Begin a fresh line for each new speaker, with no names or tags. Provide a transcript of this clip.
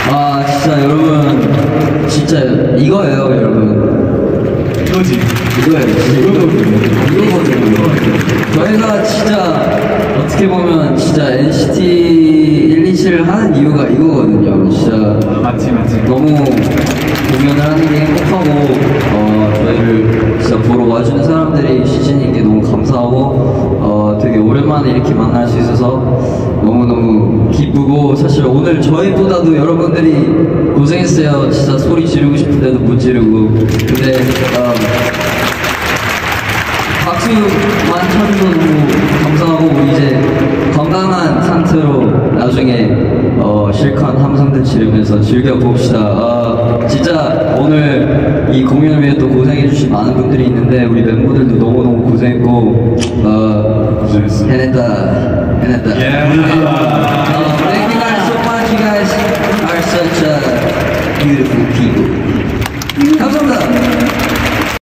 아 진짜 여러분 진짜 이거예요 여러분.
이거지.
이거예요. 이거거든요. 저희가 진짜 어떻게 보면 진짜 NCT 127을 하는 이유가 이거거든요. 진짜
맞지.
너무 공연을 하는 게 행복하고 저희를 진짜 보러 와주는 사람들이 시즌이게 너무 감사하고 되게 오랜만에 이렇게 만날 수 있어서 너무너무 기쁘고 사실 오늘 저희보다도 여러분들이 고생했어요. 진짜 소리 지르고 싶은데도 못 지르고 근데 박수만 쳐줘도 너무 감사하고 이제 건강한 상태로 나중에 실컷 함성들 지르면서 즐겨봅시다. 진짜 오늘 이 공연을 위해 또 고생해주신 많은 분들이 있는데 우리 멤버들도 너무너무 고생했고
고생했어.
해냈다. Thank you guys so much. You guys are such a beautiful people. 감사합니다.